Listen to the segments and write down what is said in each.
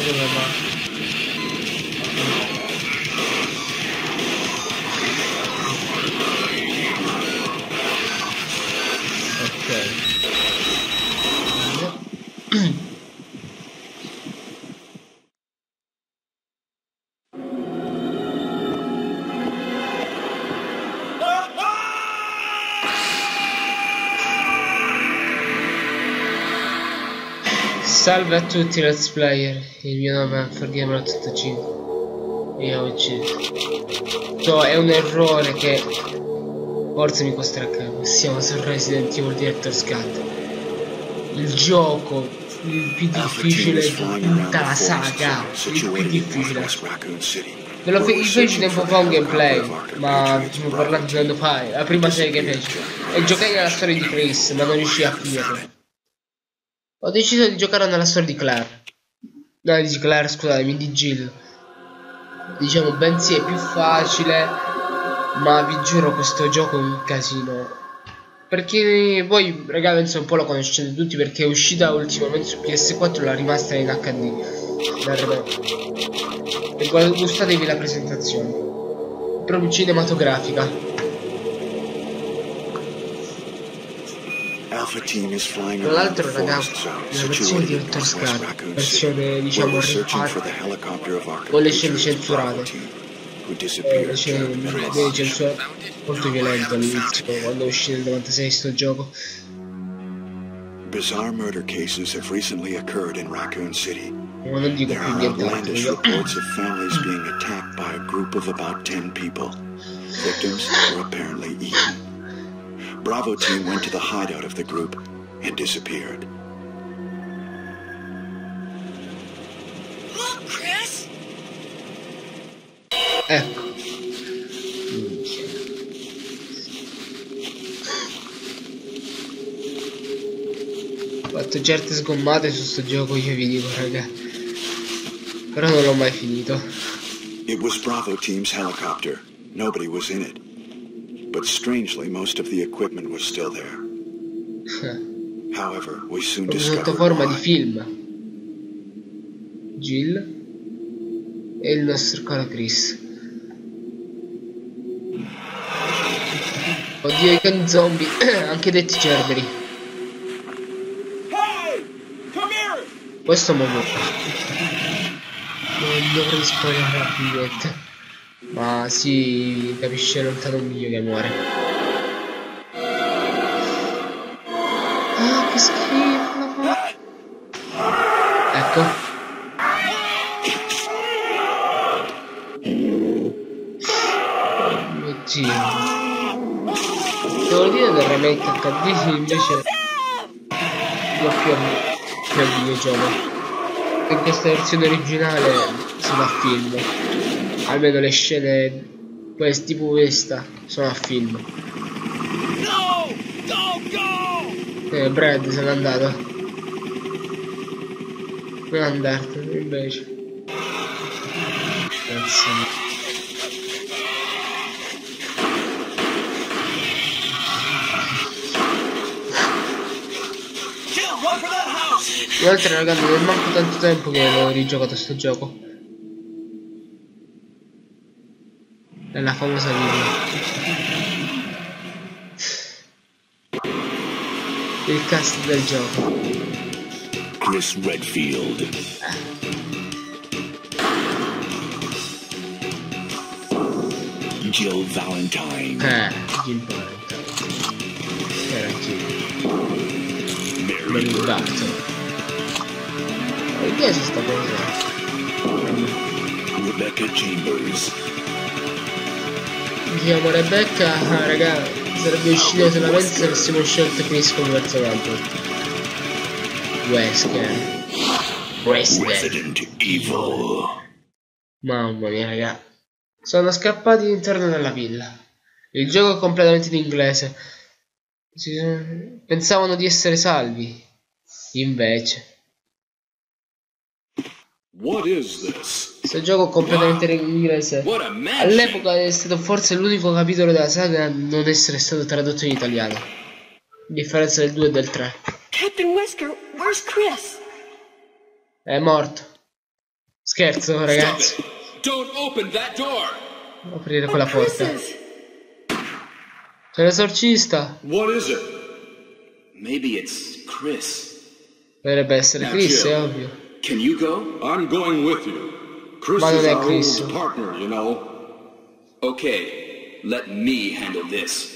dove va. Ok. Salve a tutti let's player, il mio nome è ForGamer85 e oggi è un errore che forse mi costringe. Siamo su Resident Evil Director's Cut, il gioco più difficile di tutta la saga, il più difficile. Ve lo feci tempo fa un gameplay, ma stiamo parlando di anno fa, la prima serie che feci, e giocai nella storia di Chris, ma non riuscii a finirla. Ho deciso di giocare nella storia di Claire. No, di Claire, scusatemi, di Jill. Diciamo, bensì è più facile, ma vi giuro questo gioco è un casino. Perché voi, ragazzi, penso un po' lo conoscete tutti perché è uscita ultimamente su PS4 e l'ha rimasta in HD. E gustatevi la presentazione. È proprio cinematografica. Tra l'altro ragazzi, la versione di Director's Cut, versione diciamo rifatta, con le scene censurate, le scene censurate molto violente all'inizio, quando uscì nel 96 sto gioco. Bizarre murder cases have recently occurred in Raccoon City. Ma non dico più niente altro. Outlandish reports of families being attacked by a group of about 10 people. Victims were apparently eaten. Bravo team went to the hideout of the group and disappeared. Look, Chris! Ecco. Ho fatto certe sgommate su sto gioco, io vi dico, raga. Però non l'ho mai finito. It was Bravo team's helicopter. Nobody was in it. But strangely, most of the equipment was still there. However, we soon discovered sotto forma di why. film. Jill e il nostro caro Chris. Oddio, i cani zombie, anche detti cerberi. Questo modo non dovrei spoilerare più niente. Ma si capisce lontano un miglio che muore. Ah, che schifo. Ecco. Mio Dio. Devo dire del remake HD invece lo più al videogioco. In questa versione originale sono a film. Almeno le scene tipo questa sono a film. Brad se n'è andato. Non andartene invece. Cazzo. Inoltre ragazzi, non manco tanto tempo che ho rigiocato sto gioco. È la famosa video. Il cast del gioco. Chris Redfield. Jill Valentine. Jill Valentine. Era Jill. Mary Barton. Mi piace sta cosa. Rebecca Chambers. Mi chiamo Rebecca, raga, sarebbe uscito solamente se avessimo scelto Chris come personaggio. Wesker. Resident Evil. Mamma mia, raga. Sono scappati all'interno della villa. Il gioco è completamente in inglese. Pensavano di essere salvi. Invece. What is this? Questo gioco completamente in inglese. What a magic. All'epoca è stato forse l'unico capitolo della saga a non essere stato tradotto in italiano. A differenza del 2 e del 3. Captain Wesker, where's Chris? È morto. Scherzo, ragazzi. Don't open that door. Aprire quella porta. C'è l'esorcista. What is it? Maybe it's Chris. Dovrebbe essere Chris, Jill, è ovvio. Can you go? I'm going with you. Chris Ma non is è our Chris. old partner, you know. Okay, let me handle this.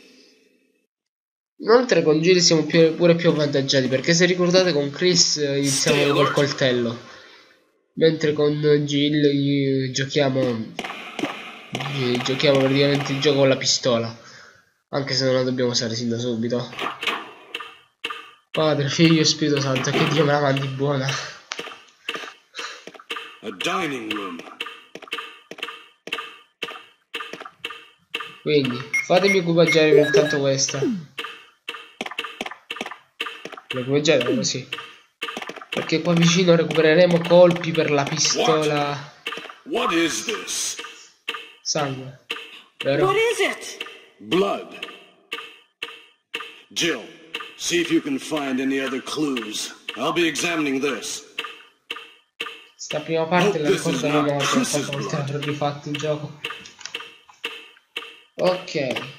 Inoltre con Jill siamo pure più avvantaggiati, perché se ricordate con Chris iniziamo col coltello, mentre con Jill giochiamo praticamente il gioco con la pistola, anche se non la dobbiamo usare sin da subito. Padre, Figlio e Spirito Santo, che Dio me la mandi buona. A dining room. Quindi fatemi equipaggiare intanto questa. L'equipaggiare così, perché qua vicino recupereremo colpi per la pistola. What is this? Sangue, vero? What is it? Blood. Jill, see if you can find any other clues. I'll be examining this. Sta prima parte la ricordo a memoria, quante volte avrò rifatto il gioco. Ok.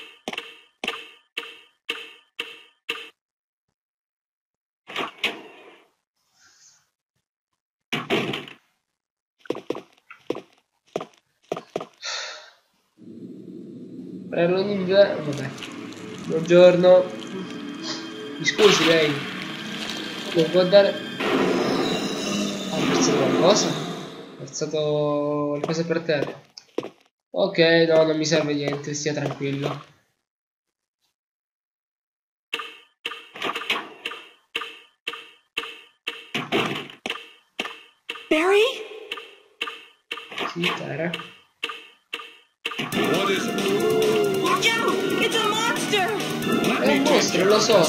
Vabbè. Buongiorno. Mi scusi lei. Non può dare. Ha versato qualcosa? Ha versato le cose per terra. Ok, no, non mi serve niente, stia tranquillo. Barry? Sì, Tara. What is it? Watch out! It's a monster! È un mostro, lo so.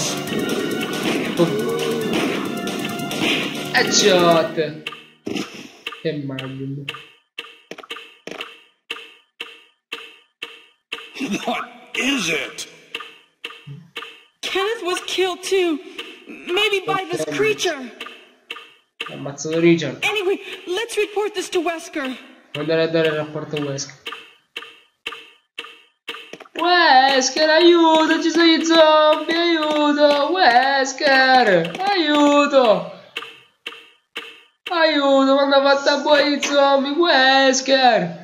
Headshot. Che magnum. What is it? Kenneth was killed too. Maybe by this creature. Ha ammazzato Richard. Anyway, let's report this to Wesker. Andare a dare il rapporto a Wesker. Wesker, aiuto, ci sono i zombie, aiuto, Wesker, aiuto. Aiuto, mi hanno fatto a buoi i zombie, Wesker.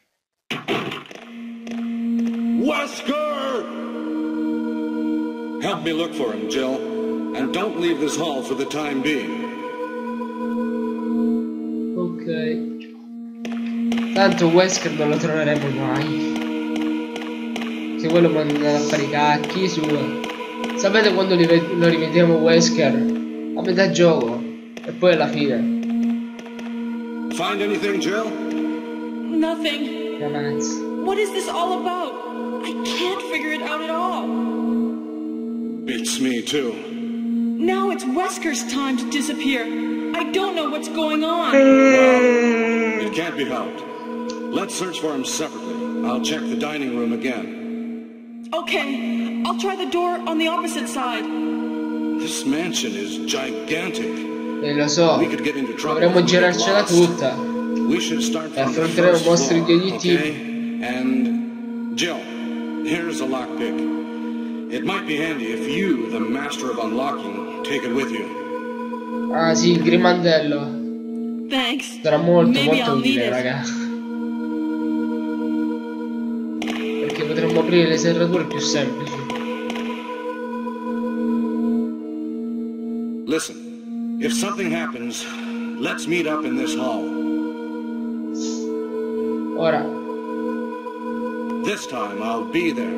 Wesker! Help me look for him, Jill. And don't leave this hall for the time being. Ok. Tanto Wesker non lo troveremo mai. Che quello può andare a fare i cacchi sua. Sapete quando lo rivediamo Wesker? A metà gioco. E poi alla fine. Find anything, Jill? Nothing. Ragazzi. What is this all about? I can't figure it out at all. Beats me, too. Now it's Wesker's time to disappear. I don't know what's going on. Well, it can't be helped. Let's search for him separately. I'll check the dining room again. Okay, I'll try the door on the opposite side. This mansion is gigantic. Lo so. We could get into trouble. Dovremmo girarcela tutta. We should start E from the affronteremo first mostri floor, di ogni okay? tipo. And Jill, here's a lockpick. It might be handy if you, the master of unlocking, take it with you. Ah sì, il grimandello. Thanks. Sarà molto Maybe molto I'll need utile, it. raga. Perché potremmo aprire le serrature più semplici. Listen, if something happens, let's meet up in this hall. Ora, This time I'll be there.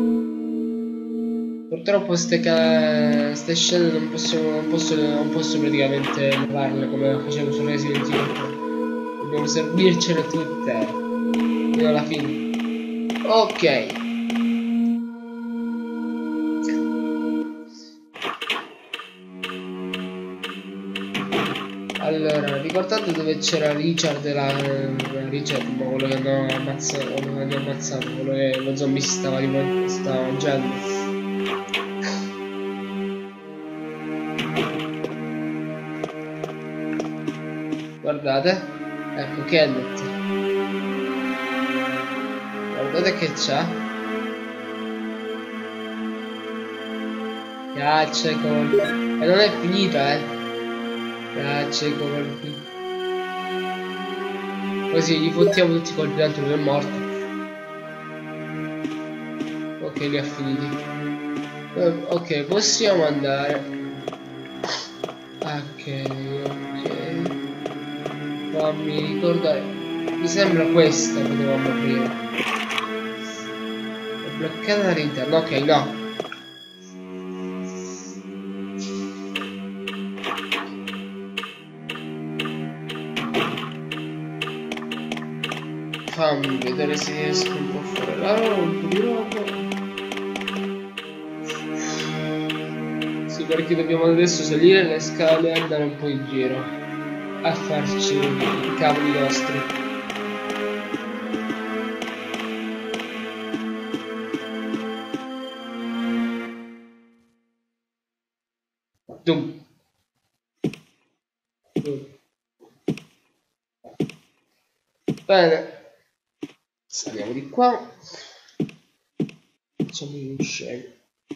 purtroppo ste scene non posso praticamente levarle come facevo su Resident Evil. Dobbiamo servircene tutte fino alla fine. Ok. Allora, ricordate dove c'era Richard e Richard, quello che hanno ammazzato, quello che lo zombie si stava mangiando. Guardate. Ecco Kenneth. Guardate che c'ha. Caccia i colpi. E non è finita, Caccia i colpi. Così gli fottiamo tutti i colpi, tanto lui è morto. Ok, li ha finiti. Ok, possiamo andare. Ok. Fammi ricordare. Mi sembra questa che potevamo aprire. È bloccata all'interno. Ok, no. Fammi vedere se riesco un po' a fare la roba, un po' di roba. Sì, perché dobbiamo adesso salire le scale e andare un po' in giro a farci i cavoli nostri. Dum. Bene. Saliamo di qua. Facciamo un scemo.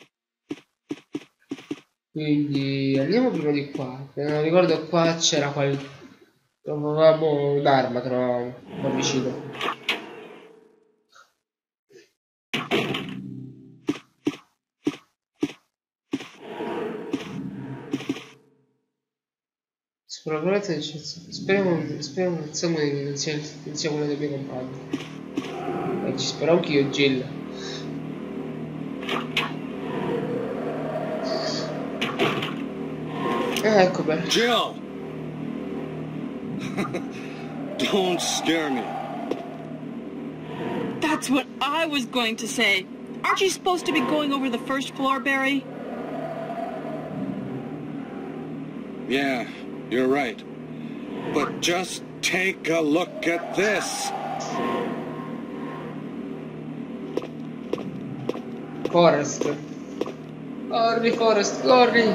Quindi andiamo prima di qua. Non ricordo qua c'era trovavamo un'arma, trovavamo qua vicino. Speriamo che il sangue non sia quello dei miei compagni. E ci spero anch'io, Jill. Ecco per. Jill! Don't scare me. That's what I was going to say. Aren't you supposed to be going over the first floor, Barry? Yeah, you're right. But just take a look at this. Forrest. Corri, Forrest, corri!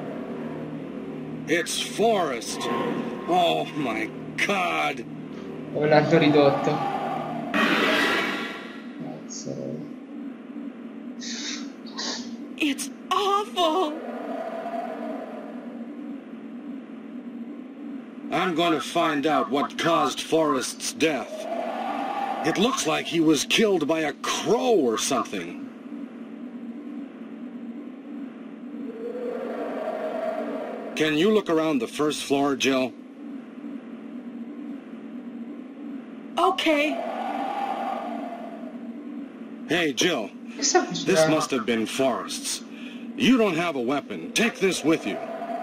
It's Forrest. Oh my God. Come l'hanno ridotto. Cazzo. It's awful. I'm going to find out what caused Forrest's death. It looks like he was killed by a crow or something. Can you look around the first floor, Jill? Okay. Hey, Jill. This must have been Forrest's. You don't have a weapon. Take this with you.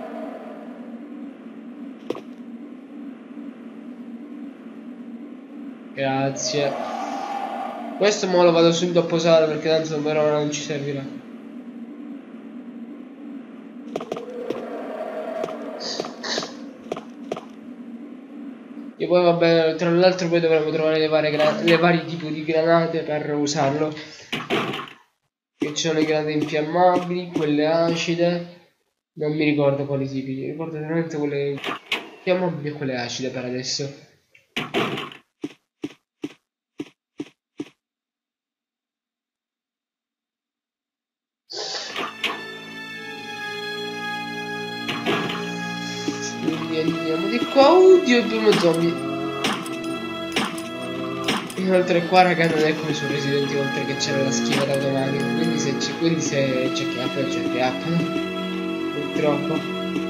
Grazie. Questo mo lo vado subito a posare perché tanto per ora non ci servirà. E poi vabbè, tra l'altro poi dovremo trovare le vari tipi di granate per usarlo. Che ci sono le granate infiammabili, quelle acide. Non mi ricordo quali tipi, mi ricordo veramente quelle infiammabili e quelle acide per adesso. Quindi andiamo di qua. Oddio, il primo zombie. Inoltre qua raga non è come su Resident Evil 3 che c'era la schivata automatica. Quindi se c'è chiappa c'è chiappa. Purtroppo.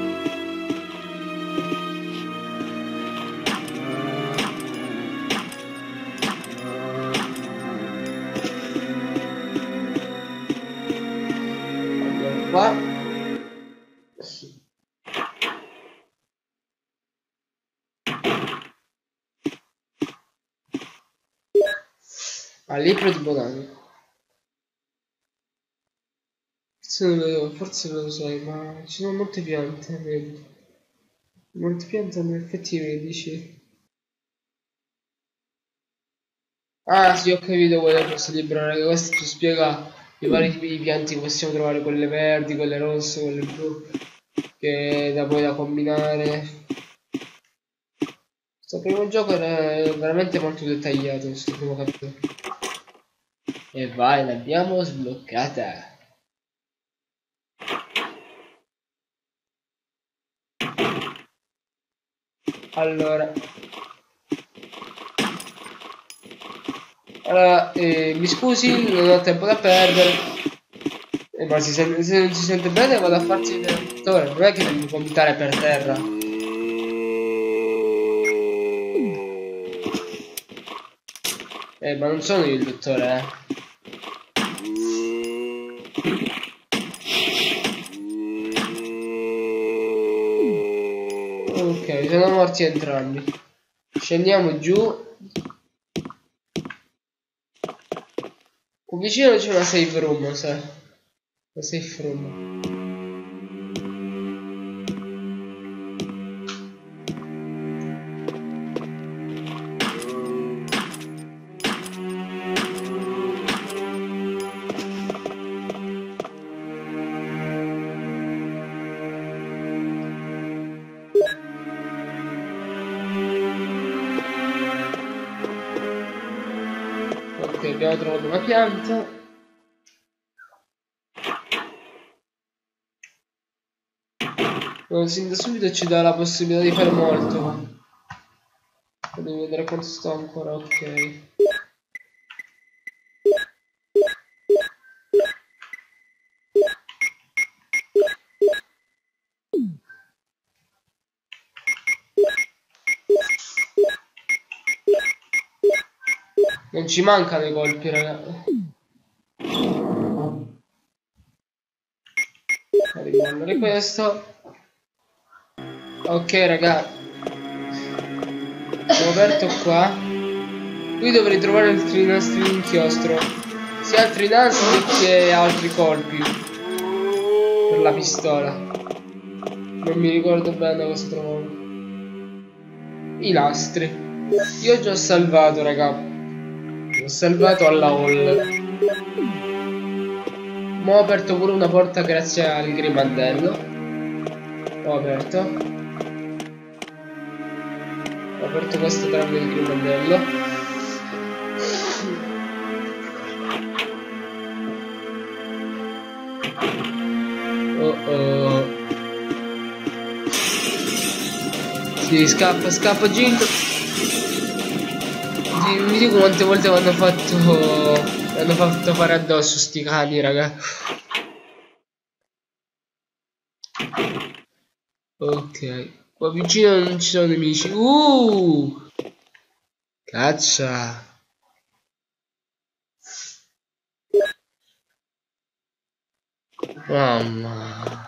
Andiamo qua. Al libro di botanica. Forse lo sai, ma ci sono molte piante, vedi? Molte piante hanno effetti medici. Ah sì, ho capito qual è questo libro, raga. Questo ci spiega i vari tipi di piante che possiamo trovare, quelle verdi, quelle rosse, quelle blu, che da poi da combinare. Questo primo gioco era veramente molto dettagliato, questo primo capitolo. E vai, l'abbiamo sbloccata. Allora, mi scusi, non ho tempo da perdere. Ma se non si sente bene vado a farsi il dottore, non è che devi vomitare per terra. Ma non sono io il dottore, Ok, sono morti entrambi. Scendiamo giù. Qui vicino c'è una safe room, sai? Una safe room. Ok, abbiamo trovato una pianta. Sin da subito ci dà la possibilità di fare molto. Devo vedere quanto sto ancora, ok. Non ci mancano i colpi, ragazzi. Rimuovere questo. Ok, raga. Ho aperto qua. Qui dovrei trovare altri nastri di inchiostro. Sia altri nastri che altri colpi. Per la pistola. Non mi ricordo bene cosa trovavo. I nastri. Io già ho salvato, raga. Ho salvato alla hall. Ma ho aperto pure una porta grazie al grimaldello. Ho aperto questo tramite il grimaldello. Oh. Sì, scappa Jill. Mi dico quante volte mi hanno fatto fare addosso sti cani, raga. Ok, qua vicino non ci sono nemici. Caccia. Mamma.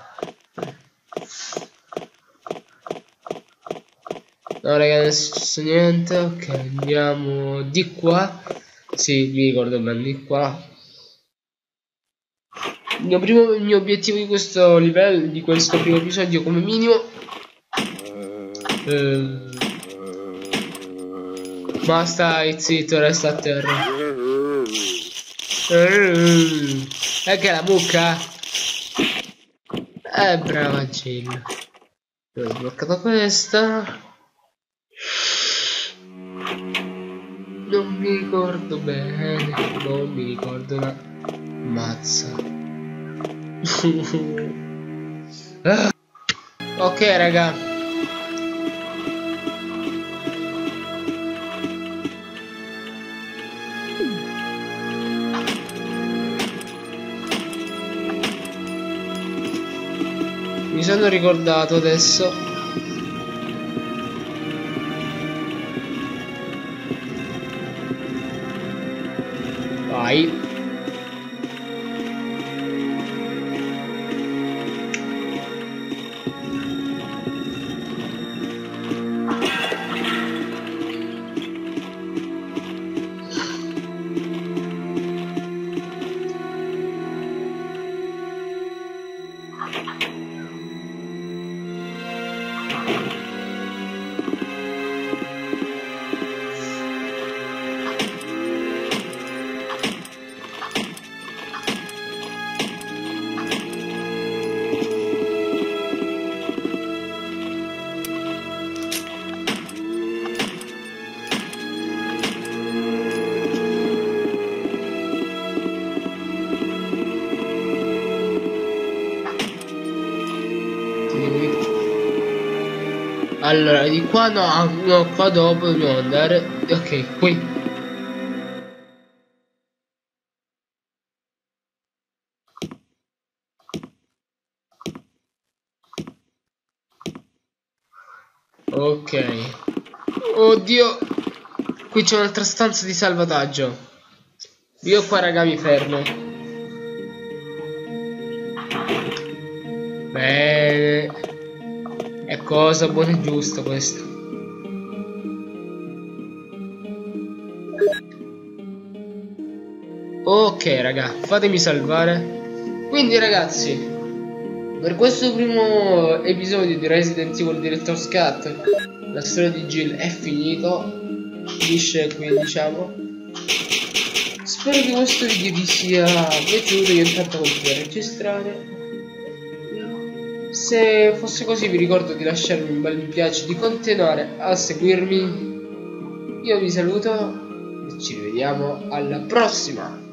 No, raga, non è successo niente. Ok, andiamo di qua. Sì, mi ricordo bene, di qua. Il mio obiettivo di questo livello, di questo primo episodio, come minimo. Basta, zitto, resta a terra. È che la mucca. Brava Jill. Ho sbloccato questa. Non mi ricordo bene. Non mi ricordo una mazza. Ok, raga. Mi sono ricordato adesso. Vai. Allora, di qua no, qua dopo dobbiamo andare. Ok, qui. Ok. Oddio. Qui c'è un'altra stanza di salvataggio. Io qua raga mi fermo. Bene. È cosa buona e giusta questa. Ok raga, fatemi salvare. Quindi ragazzi, per questo primo episodio di Resident Evil Director's Cut, la storia di Jill è finito. Finisce qui, diciamo. Spero che questo video vi sia piaciuto. Io intanto continuo a registrare. Se fosse così vi ricordo di lasciarmi un bel mi piace, di continuare a seguirmi. Io vi saluto e ci rivediamo alla prossima.